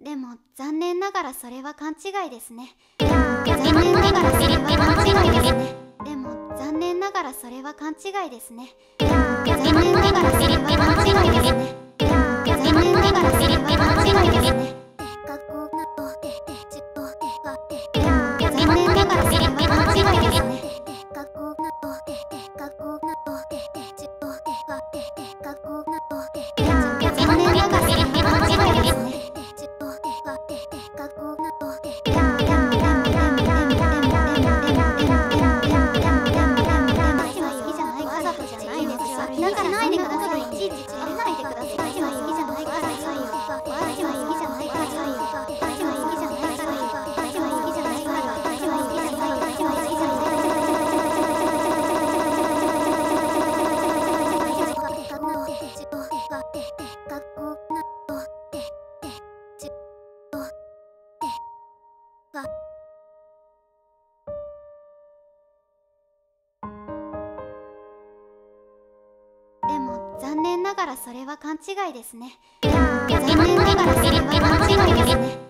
でも残念ながらそれは勘違いですね。残念ながらそれは勘違いですね。でも残念ながらそれは勘違いですね。残念ながらそれは勘違いですね。残念ながらそれは勘違いですね。残念ながらそれは勘違いですね。残念ながらそれは勘違いですね。でも残念ながらそれは勘違いですね。残念ながらそれは勘違いですね。